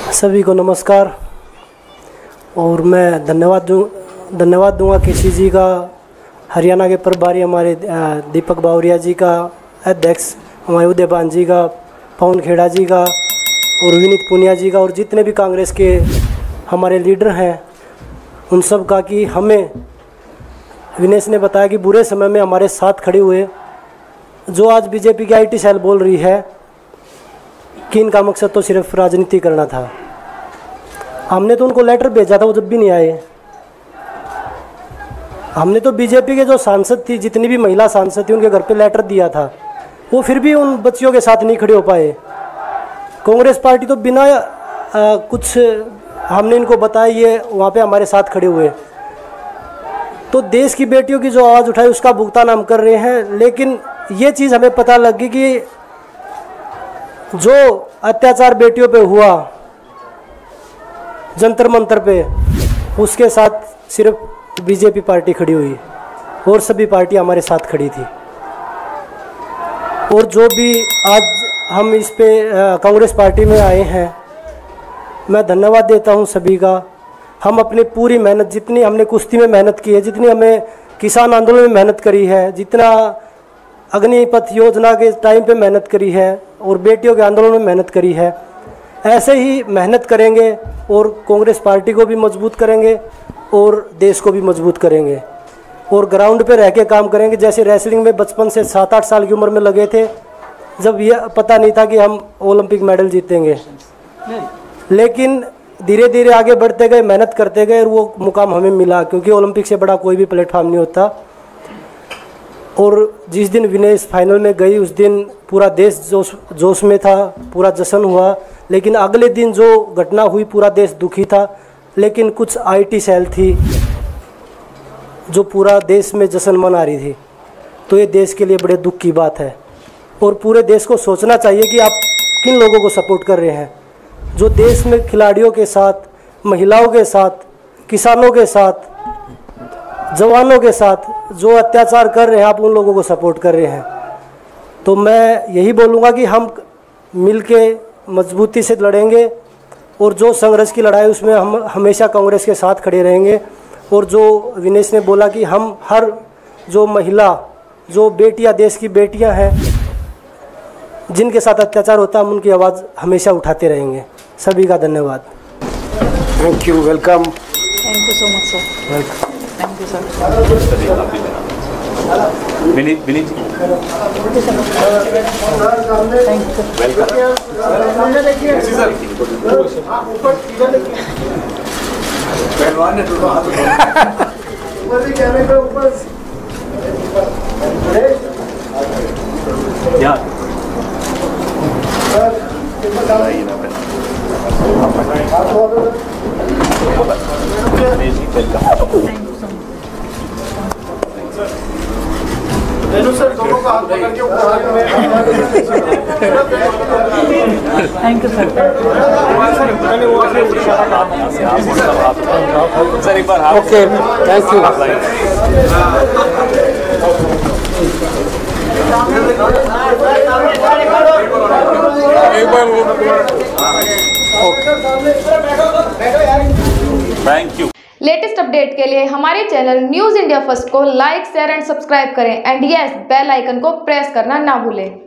सभी को नमस्कार। और मैं धन्यवाद दूंगा केसी जी का, हरियाणा के प्रभारी हमारे दीपक बावरिया जी का, अध्यक्ष हमारे उदयपान जी का, पवन खेड़ा जी का और विनीत पुनिया जी का, और जितने भी कांग्रेस के हमारे लीडर हैं उन सब का, कि हमें विनेश ने बताया कि बुरे समय में हमारे साथ खड़े हुए। जो आज बीजेपी की आईटी सेल बोल रही है कि इनका मकसद तो सिर्फ राजनीति करना था, हमने तो उनको लेटर भेजा था, वो जब भी नहीं आए। हमने तो बीजेपी के जो सांसद थी, जितनी भी महिला सांसद थी, उनके घर पे लेटर दिया था, वो फिर भी उन बच्चियों के साथ नहीं खड़े हो पाए। कांग्रेस पार्टी तो बिना कुछ हमने इनको बताया ये वहाँ पे हमारे साथ खड़े हुए। तो देश की बेटियों की जो आवाज़ उठाई उसका भुगतान हम कर रहे हैं। लेकिन ये चीज़ हमें पता लगी कि जो अत्याचार बेटियों पे हुआ जंतर मंतर पे, उसके साथ सिर्फ बीजेपी पार्टी खड़ी हुई और सभी पार्टी हमारे साथ खड़ी थी। और जो भी आज हम इस पे कांग्रेस पार्टी में आए हैं, मैं धन्यवाद देता हूं सभी का। हम अपनी पूरी मेहनत, जितनी हमने कुश्ती में मेहनत की है, जितनी हमें किसान आंदोलन में मेहनत करी है, जितना अग्निपथ योजना के टाइम पे मेहनत करी है और बेटियों के आंदोलन में मेहनत करी है, ऐसे ही मेहनत करेंगे और कांग्रेस पार्टी को भी मजबूत करेंगे और देश को भी मजबूत करेंगे और ग्राउंड पे रह के काम करेंगे। जैसे रेसलिंग में बचपन से 7-8 साल की उम्र में लगे थे, जब यह पता नहीं था कि हम ओलंपिक मेडल जीतेंगे, लेकिन धीरे धीरे आगे बढ़ते गए, मेहनत करते गए और वो मुकाम हमें मिला, क्योंकि ओलंपिक से बड़ा कोई भी प्लेटफॉर्म नहीं होता। और जिस दिन विनेश फाइनल में गई, उस दिन पूरा देश जोश में था, पूरा जश्न हुआ। लेकिन अगले दिन जो घटना हुई, पूरा देश दुखी था। लेकिन कुछ आईटी सेल थी जो पूरा देश में जश्न मना रही थी। तो ये देश के लिए बड़े दुख की बात है और पूरे देश को सोचना चाहिए कि आप किन लोगों को सपोर्ट कर रहे हैं। जो देश में खिलाड़ियों के साथ, महिलाओं के साथ, किसानों के साथ, जवानों के साथ जो अत्याचार कर रहे हैं, आप उन लोगों को सपोर्ट कर रहे हैं। तो मैं यही बोलूँगा कि हम मिलके मजबूती से लड़ेंगे और जो संघर्ष की लड़ाई उसमें हम हमेशा कांग्रेस के साथ खड़े रहेंगे। और जो विनेश ने बोला कि हम हर जो महिला, जो बेटियां, देश की बेटियां हैं जिनके साथ अत्याचार होता है, हम उनकी आवाज़ हमेशा उठाते रहेंगे। सभी का धन्यवाद। Thank you, welcome. Thank you so much sir. Welcome. Thank you sir. Vineet ji thank you sir. Sir एक बार okay, thank you. Thank you. Latest update के लिए हमारे चैनल न्यूज़ इंडिया फर्स्ट को लाइक, शेयर एंड सब्सक्राइब करें and yes, bell icon को press करना ना भूलें।